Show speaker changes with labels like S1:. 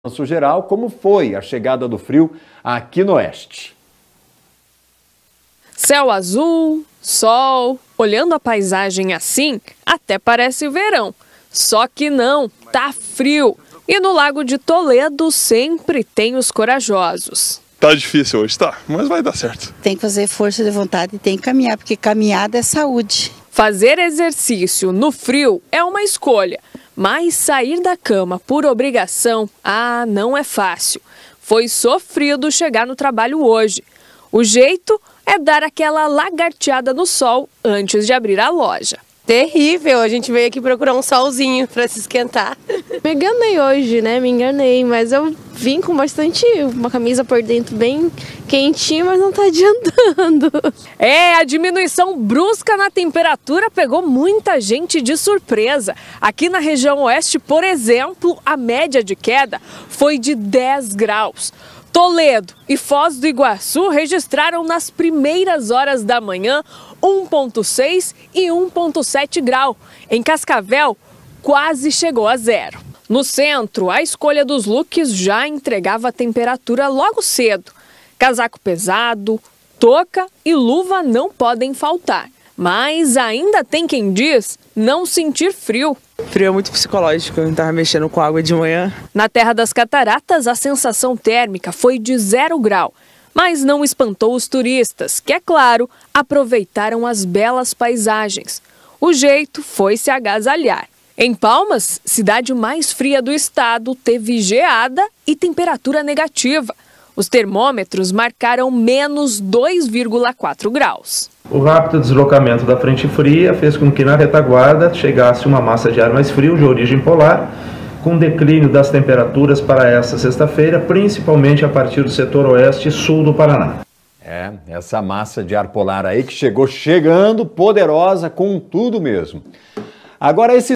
S1: geral, como foi a chegada do frio aqui no oeste.
S2: Céu azul, sol, olhando a paisagem assim, até parece verão. Só que não, tá frio. E no Lago de Toledo sempre tem os corajosos.
S3: Tá difícil hoje, tá, mas vai dar certo.
S4: Tem que fazer força de vontade e tem que caminhar, porque caminhada é saúde.
S2: Fazer exercício no frio é uma escolha, mas sair da cama por obrigação, não é fácil. Foi sofrido chegar no trabalho hoje. O jeito é dar aquela lagarteada no sol antes de abrir a loja.
S5: Terrível, a gente veio aqui procurar um solzinho para se esquentar.
S6: Me enganei hoje, né? Me enganei, mas eu vim com uma camisa por dentro bem quentinha, mas não tá adiantando.
S2: A diminuição brusca na temperatura pegou muita gente de surpresa. Aqui na região oeste, por exemplo, a média de queda foi de 10 graus. Toledo e Foz do Iguaçu registraram nas primeiras horas da manhã 1,6 e 1,7 grau. Em Cascavel, quase chegou a zero. No centro, a escolha dos looks já entregava a temperatura logo cedo. Casaco pesado, touca e luva não podem faltar. Mas ainda tem quem diz não sentir frio.
S7: Frio é muito psicológico, eu estava mexendo com água de manhã.
S2: Na Terra das Cataratas, a sensação térmica foi de 0 grau. Mas não espantou os turistas, que, é claro, aproveitaram as belas paisagens. O jeito foi se agasalhar. Em Palmas, cidade mais fria do estado, teve geada e temperatura negativa. Os termômetros marcaram menos 2,4 graus.
S8: O rápido deslocamento da frente fria fez com que na retaguarda chegasse uma massa de ar mais frio de origem polar, com declínio das temperaturas para esta sexta-feira, principalmente a partir do setor oeste e sul do Paraná.
S1: Essa massa de ar polar aí que chegando poderosa com tudo mesmo. Agora esse